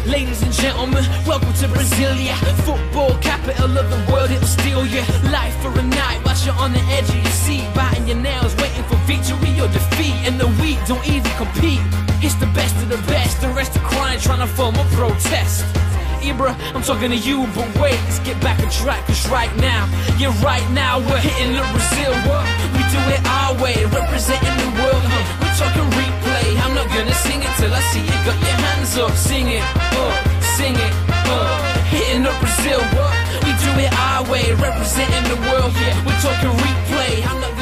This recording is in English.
Ladies and gentlemen, welcome to Brasilia, football capital of the world. It'll steal your life for a night whilst you're on the edge of your seat, biting your nails, waiting for victory or defeat. And the weak don't even compete. It's the best of the best. The rest are crying, trying to form a protest. Ibra, I'm talking to you, but wait, let's get back on track. Cause right now, yeah, right now we're hitting the Brazil. We do it our way, representing the world. We're talking replay. I'm not gonna sing it till I see you got your hands up. Sing it, sing it, hitting the Brazil. We do it our way, representing the world. Yeah, we're talking replay. I'm not